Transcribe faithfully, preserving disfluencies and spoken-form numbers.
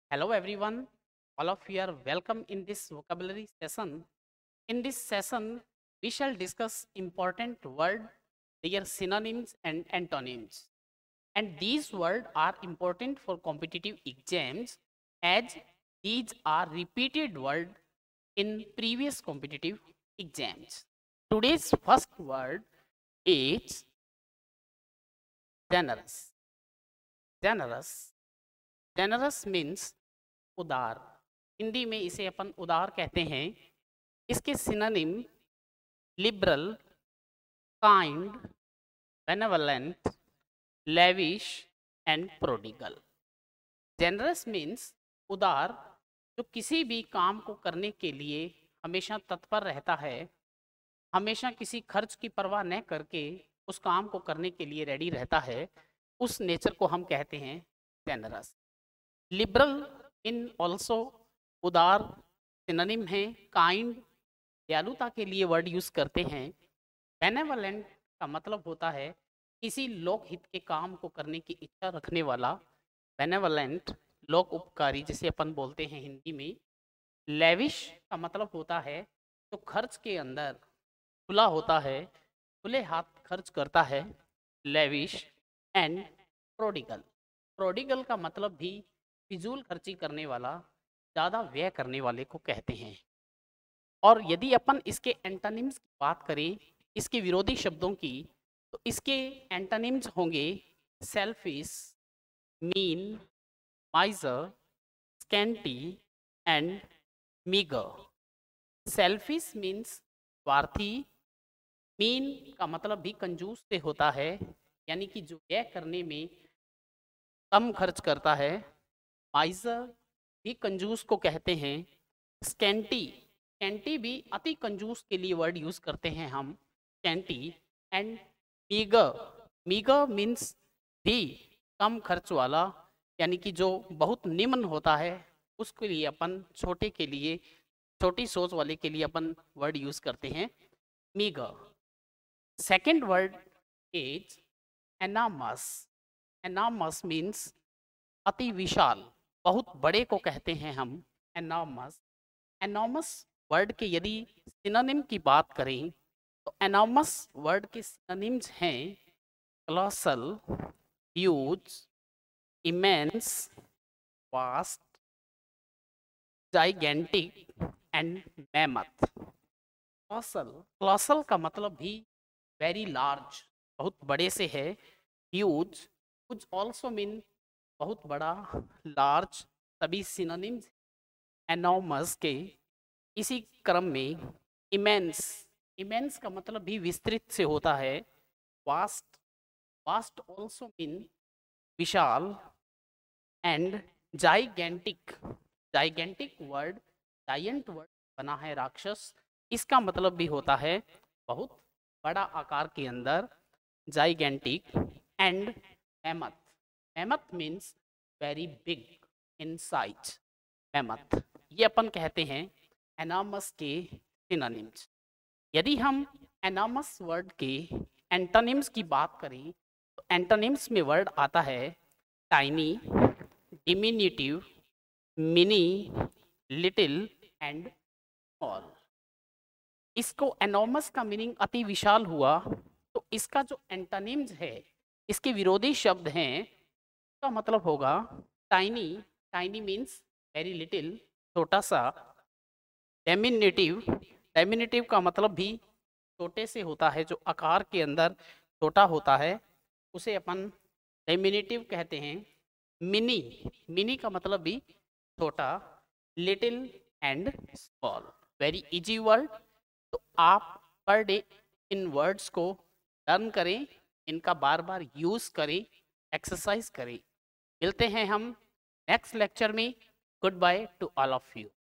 Hello everyone, all of you are welcome in this vocabulary session. In this session, we shall discuss important word, their synonyms and antonyms. And these words are important for competitive exams as these are repeated word in previous competitive exams. Today's first word is generous. Generous. Generous means उदार. हिंदी में इसे अपन उदार कहते हैं. इसके synonym liberal, kind, benevolent, lavish and prodigal. Generous means उदार, जो किसी भी काम को करने के लिए हमेशा तत्पर रहता है, हमेशा किसी खर्च की परवाह न करके उस काम को करने के लिए रेडी रहता है, उस नेचर को हम कहते हैं जेनरस. लिबरल इन ऑल्सो उदार सिनोनिम है. काइंड दयालुता के लिए वर्ड यूज करते हैं. बेनेवलेंट का मतलब होता है किसी लोक हित के काम को करने की इच्छा रखने वाला. बेनेवलेंट लोक उपकारी जिसे अपन बोलते हैं हिंदी में. लेविश का मतलब होता है तो खर्च के अंदर खुला होता है, खुले हाथ खर्च करता है. Lavish and prodigal. प्रोडिगल का मतलब भी फिजूल खर्ची करने वाला, ज़्यादा व्यय करने वाले को कहते हैं. और यदि अपन इसके एंटोनिम्स की बात करें, इसके विरोधी शब्दों की, तो इसके एंटोनिम्स होंगे selfish, mean, miser, scanty and meagre. Selfish means स्वार्थी. मीन का मतलब भी कंजूस से होता है, यानी कि जो व्यय करने में कम खर्च करता है. माइजर भी कंजूस को कहते हैं. स्कैंटी स्कैंटी भी अति कंजूस के लिए वर्ड यूज करते हैं हम, scanty. And meagre meagre means भी कम खर्च वाला, यानी कि जो बहुत निम्न होता है उसके लिए अपन छोटे के लिए, छोटी सोच वाले के लिए अपन वर्ड यूज करते हैं meagre. Second word is enormous. Enormous means अति विशाल, बहुत बड़े को कहते हैं हम एनॉर्मस. एनॉर्मस वर्ड के यदि सिनोनिम की बात करें तो एनॉर्मस वर्ड के सिनोनिम्स हैं colossal, huge, immense, vast, gigantic and mammoth. Colossal colossal का मतलब भी वेरी लार्ज, बहुत बड़े से है. ह्यूज कुछ ऑल्सो मीन बहुत बड़ा, लार्ज, सभी सिनोनिम्स एनॉर्मस के. इसी क्रम में इमेंस इमेंस का मतलब भी विस्तृत से होता है. वास्ट वास्ट ऑल्सो मीन विशाल. And gigantic gigantic word giant word बना है राक्षस, इसका मतलब भी होता है बहुत बड़ा आकार के अंदर. Gigantic and mammoth. Mammoth means very big in size. Mammoth ये अपन कहते हैं एनामस के सिनोनिम्स. यदि हम एनामस वर्ड के एंटोनिम्स की बात करें तो एंटोनिम्स में वर्ड आता है tiny, diminutive, mini, little and small. इसको एनॉर्मस का मीनिंग अति विशाल हुआ, तो इसका जो एंटोनिम्स है, इसके विरोधी शब्द हैं, का मतलब होगा tiny. Tiny means very little, छोटा सा. डेमिनेटिव डेमिनेटिव का मतलब भी छोटे से होता है, जो आकार के अंदर छोटा होता है, उसे अपन डेमिनेटिव कहते हैं. मिनी मिनी का मतलब भी छोटा. Little and small. Very easy word. तो आप पर डे इन वर्ड्स को लर्न करें, इनका बार बार यूज करें, एक्सरसाइज करें. मिलते हैं हम नेक्स्ट लेक्चर में. Goodbye to all of you.